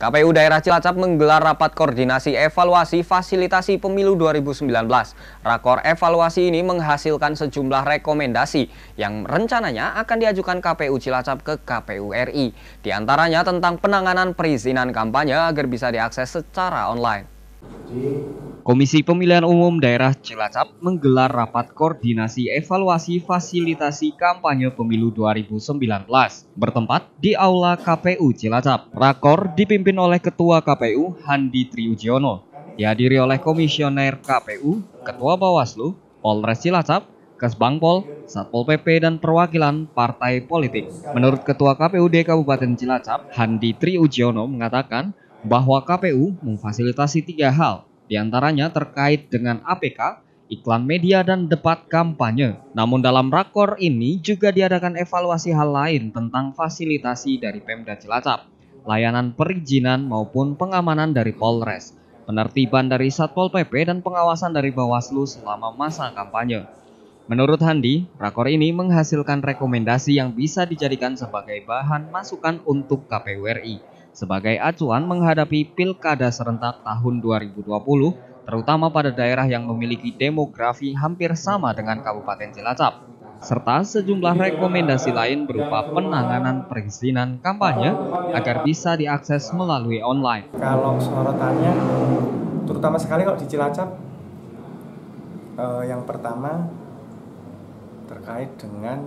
KPU Daerah Cilacap menggelar rapat koordinasi evaluasi fasilitasi pemilu 2019. Rakor evaluasi ini menghasilkan sejumlah rekomendasi yang rencananya akan diajukan KPU Cilacap ke KPU RI. Di antaranya tentang penanganan perizinan kampanye agar bisa diakses secara online. Komisi Pemilihan Umum Daerah Cilacap menggelar rapat koordinasi evaluasi fasilitasi kampanye pemilu 2019 bertempat di Aula KPU Cilacap. Rakor dipimpin oleh Ketua KPU Handi Triugiono, dihadiri oleh Komisioner KPU, Ketua Bawaslu, Polres Cilacap, Kesbangpol, Satpol PP, dan perwakilan partai politik. Menurut Ketua KPUD Kabupaten Cilacap, Handi Triugiono mengatakan bahwa KPU memfasilitasi 3 hal. Di antaranya terkait dengan APK, iklan media, dan debat kampanye. Namun dalam rakor ini juga diadakan evaluasi hal lain tentang fasilitasi dari Pemda Cilacap, layanan perizinan maupun pengamanan dari Polres, penertiban dari Satpol PP, dan pengawasan dari Bawaslu selama masa kampanye. Menurut Handi, rakor ini menghasilkan rekomendasi yang bisa dijadikan sebagai bahan masukan untuk KPU RI sebagai acuan menghadapi pilkada serentak tahun 2020, terutama pada daerah yang memiliki demografi hampir sama dengan Kabupaten Cilacap, serta sejumlah rekomendasi lain berupa penanganan perizinan kampanye agar bisa diakses melalui online. Kalau sorotannya, terutama sekali kalau di Cilacap, yang pertama terkait dengan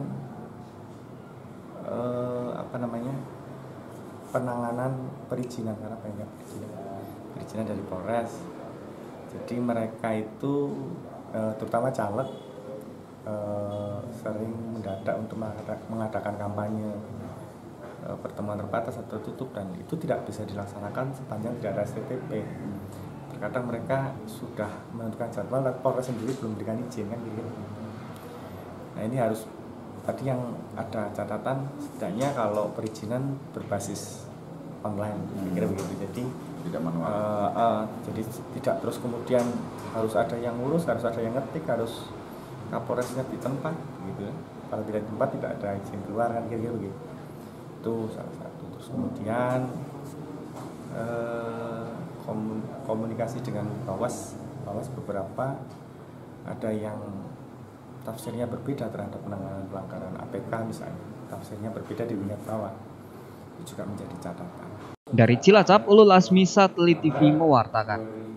penanganan perizinan, karena banyak perizinan dari Polres. Jadi mereka itu terutama caleg sering mendadak untuk mengadakan kampanye pertemuan terbatas atau tutup, dan itu tidak bisa dilaksanakan sepanjang tidak ada STTP. Terkadang mereka sudah menentukan jadwal dan Polres sendiri belum memberikan izin, kan gitu. Nah, ini harus tadi yang ada catatan, setidaknya kalau perizinan berbasis online, kira begitu. Jadi tidak manual. Jadi tidak terus kemudian harus ada yang ngurus, harus ada yang ngetik, harus Kapolresnya di tempat, gitu. Kalau tidak di tempat tidak ada izin keluar, kan kira-kira begitu. Itu salah satu. Terus kemudian komunikasi dengan Bawas beberapa ada yang tafsirnya berbeda terhadap penanganan pelanggaran APK misalnya, tafsirnya berbeda di wilayah bawah, itu juga menjadi catatan. Dari Cilacap, Ulul Asmi Satelit TV mewartakan.